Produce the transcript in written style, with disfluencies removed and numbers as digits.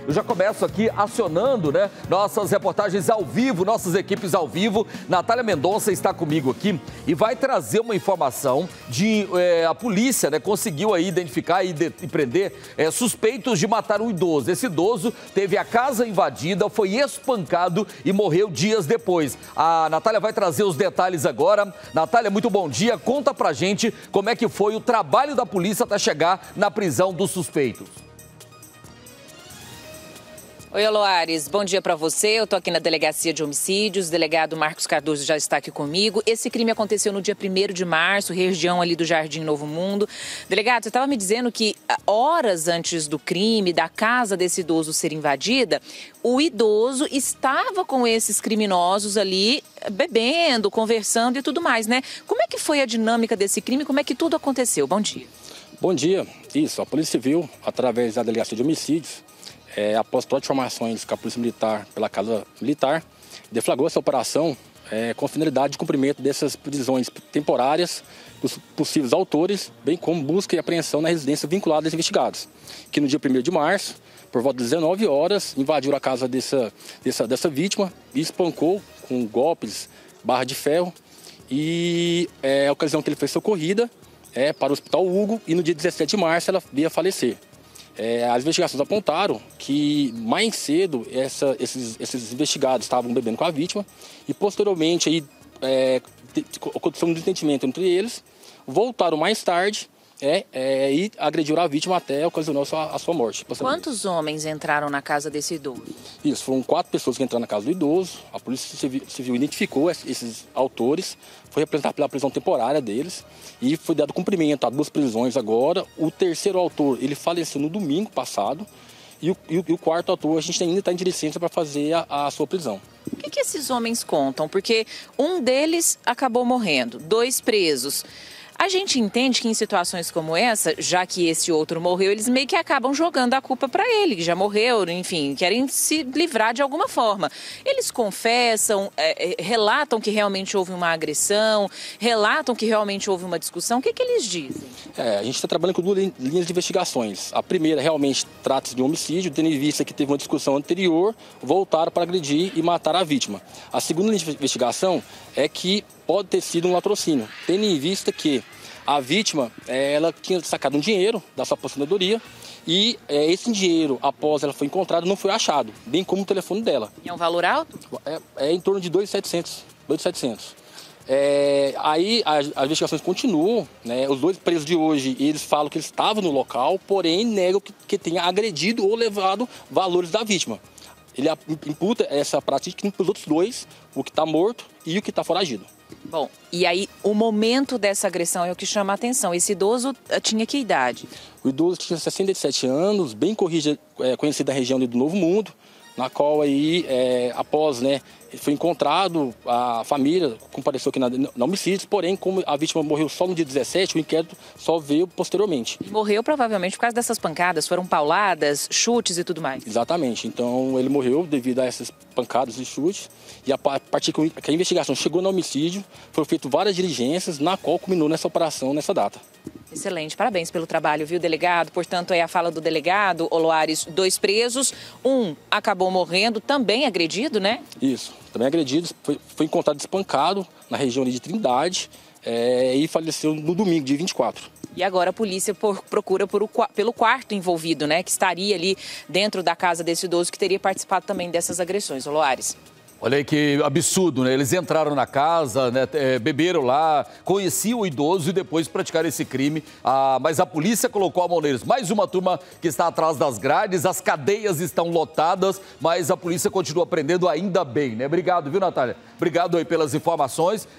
Eu já começo aqui acionando, né, nossas reportagens ao vivo, nossas equipes ao vivo. Natália Mendonça está comigo aqui e vai trazer uma informação de a polícia, né, conseguiu aí identificar e prender suspeitos de matar um idoso. Esse idoso teve a casa invadida, foi espancado e morreu dias depois. A Natália vai trazer os detalhes agora. Natália, muito bom dia. Conta pra gente como é que foi o trabalho da polícia até chegar na prisão dos suspeitos. Oi, Aloares, bom dia para você. Eu tô aqui na Delegacia de Homicídios, o delegado Marcos Cardoso já está aqui comigo. Esse crime aconteceu no dia 1º de março, região ali do Jardim Novo Mundo. Delegado, você estava me dizendo que horas antes do crime, da casa desse idoso ser invadida, o idoso estava com esses criminosos ali, bebendo, conversando e tudo mais, né? Como é que foi a dinâmica desse crime? Como é que tudo aconteceu? Bom dia. Bom dia. Isso, a Polícia Civil, através da Delegacia de Homicídios, após todas as informações com a Polícia Militar pela Casa Militar, deflagrou essa operação com finalidade de cumprimento dessas prisões temporárias dos possíveis autores, bem como busca e apreensão na residência vinculada aos investigados, que no dia 1º de março, por volta das 19 horas, invadiram a casa dessa vítima e espancou com golpes, barra de ferro, e a ocasião que ele foi socorrida para o Hospital Hugo, e no dia 17 de março ela veio a falecer. As investigações apontaram que mais cedo esses investigados estavam bebendo com a vítima e posteriormente aí, aconteceu um desentendimento entre eles, voltaram mais tarde e agrediram a vítima até ocasionar a sua morte. Quantos homens entraram na casa desse idoso? Isso, foram 4 pessoas que entraram na casa do idoso. A Polícia Civil identificou esses autores, foi representado pela prisão temporária deles e foi dado cumprimento a 2 prisões agora. O terceiro autor, ele faleceu no domingo passado e o quarto autor, a gente ainda está em diligência para fazer a sua prisão. O que esses homens contam? Porque um deles acabou morrendo, 2 presos. A gente entende que em situações como essa, já que esse outro morreu, eles meio que acabam jogando a culpa para ele, que já morreu, enfim, querem se livrar de alguma forma. Eles confessam, relatam que realmente houve uma agressão, relatam que realmente houve uma discussão. O que eles dizem? A gente está trabalhando com 2 linhas de investigações. A primeira realmente trata-se de um homicídio, tendo em vista que teve uma discussão anterior, voltaram para agredir e matar a vítima. A segunda linha de investigação é que pode ter sido um latrocínio, tendo em vista que a vítima ela tinha sacado um dinheiro da sua aposentadoria e esse dinheiro, após ela foi encontrada, não foi achado, bem como o telefone dela. É um valor alto? É em torno de 2.700. Aí as investigações continuam, né? Os 2 presos de hoje, eles falam que eles estavam no local, porém negam que tenha agredido ou levado valores da vítima. Ele imputa essa prática para os outros 2, o que está morto e o que está foragido. Bom, e aí o momento dessa agressão é o que chama a atenção. Esse idoso tinha que idade? O idoso tinha 67 anos, bem conhecido da região do Novo Mundo, na qual aí, após, foi encontrado, a família compareceu aqui na homicídio, porém, como a vítima morreu só no dia 17, o inquérito só veio posteriormente. Morreu provavelmente por causa dessas pancadas, foram pauladas, chutes e tudo mais. Exatamente, então ele morreu devido a essas pancadas e chutes, e a partir que a investigação chegou no homicídio, foram feitas várias diligências, na qual culminou nessa operação, nessa data. Excelente, parabéns pelo trabalho, viu, delegado? Portanto, é a fala do delegado, Oloares, 2 presos, um acabou morrendo, também agredido, né? Isso, também agredido, foi encontrado espancado na região de Trindade e faleceu no domingo, dia 24. E agora a polícia procura pelo quarto envolvido, né? Que estaria ali dentro da casa desse idoso, que teria participado também dessas agressões, Oloares. Olha aí que absurdo, né? Eles entraram na casa, né? Beberam lá, conheciam o idoso e depois praticaram esse crime. Mas a polícia colocou a mão neles. Mais uma turma que está atrás das grades, as cadeias estão lotadas, mas a polícia continua prendendo ainda bem, né? Obrigado, viu, Natália? Obrigado aí pelas informações.